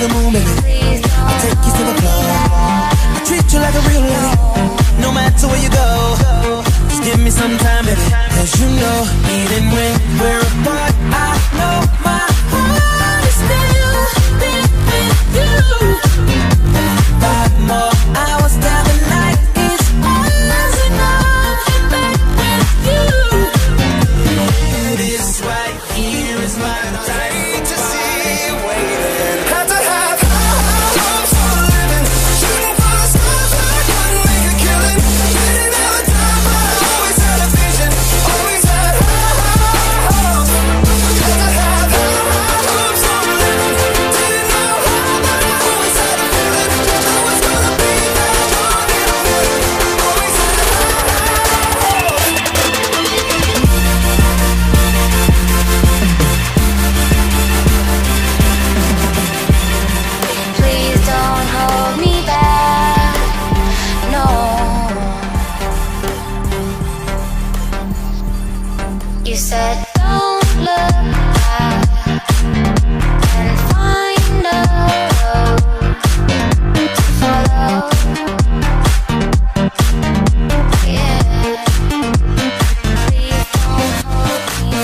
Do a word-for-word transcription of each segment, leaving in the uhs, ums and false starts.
the moon, baby. I'll take you to the club. I treat you like a real lady. No matter where you go, just give me some time, baby. Cause you know, even when we're apart, I know my heart is still beating with you. Five more hours down the night is ours and I'll get back with you. This right here is my time to see you waiting. Had to have high hopes for a living, shooting for the stars, but I couldn't make a killing. Didn't have a time, but I always had a vision, always had high hopes. Had to have high hopes for a living, didn't know how, but I always had a feeling. I was gonna be that one in a million, always had high hopes. Please don't hold me back, no. You said don't look back and find a road to follow. Yeah, please don't hold me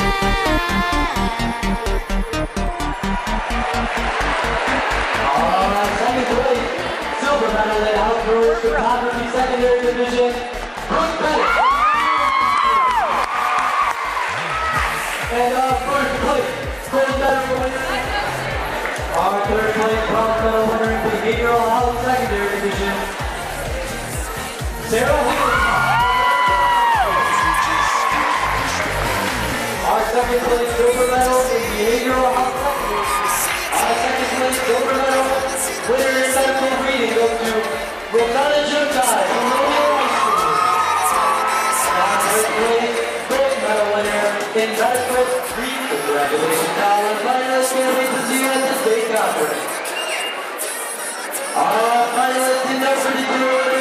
Alright, second place, silver medal in outdoor photography secondary division, Brooke Bennett. And uh, first place, gold medal winner. Our third place, bronze medal winner in behavioral health secondary division, Sarah Higgins. Our second place, silver medal in behavioral health secondary. Our second place, silver medal winner in medical reading goes to Romeo from Romeo High School. And our third place, gold medal winner in medical reading. Congratulations, Alan. Finalists, can't wait to see you at the state conference. Our finalists in number thirty-two.